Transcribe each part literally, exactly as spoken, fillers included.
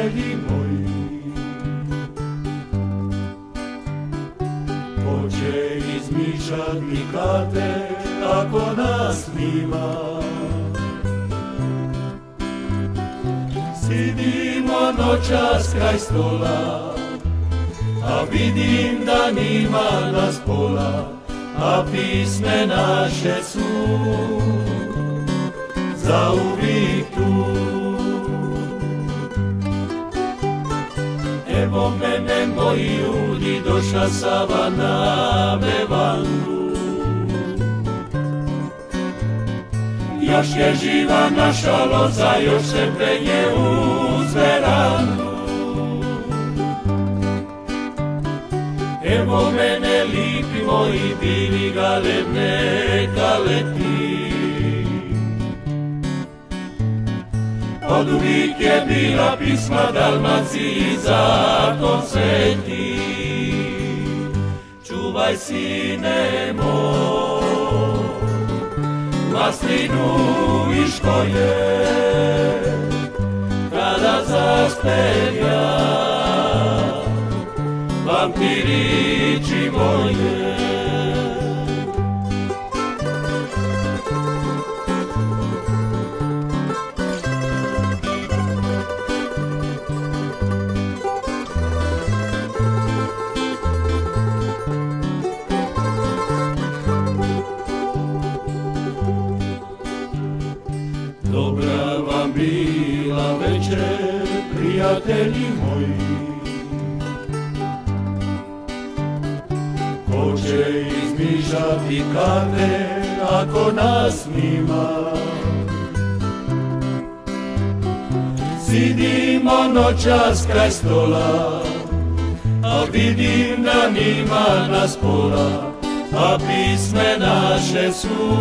prijatelji moji. Ko će izmišljati karte ako nas nima? Sidimo noćas kraj stola, a vidim da nima nas pola, a pisme naše su zauvijek tu. Evo mene moji ljudi, doša Sava na bevandu. Još je živa naša loza, još se penje uz verandu. Evo mene lipi moji bili galebne kaleti. Od uvijek je bila pisma Dalmaciji zakon sveti. Čuvaj sine moj maslinu i škoje, kada zaspevja vampirići moje. Dobra vam bila večer, prijatelji moji. Ko će izmišljati karte ako nas nima? Sidimo noćas kraj stola, a vidim da nima nas pola, a pisme naše su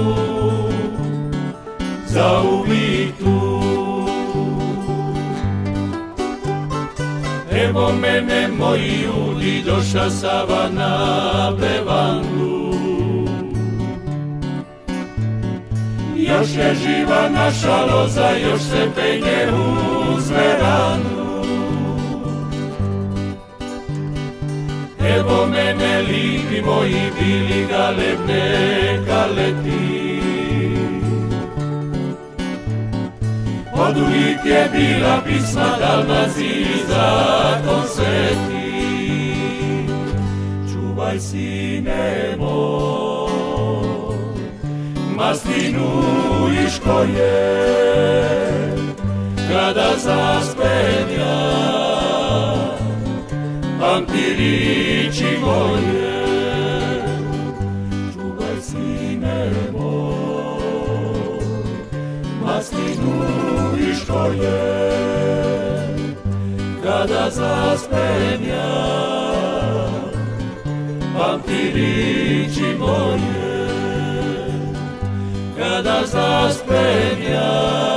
zauvijek tu. Evo mene moji ljudi, doša Sava na bevandu. Još je živa naša loza, još se penje uz verandu. Evo mene lipi moji bili galebne kaleti. Od uvijek je bila pisma Dalmaciji zakon sveti. Čuvaj sine moj maslinu i škoje, kada zaspevja vampirići moje. Čuvaj sine moj maslinu i škoje, kada zaspevja vampirići moje, kada zaspevja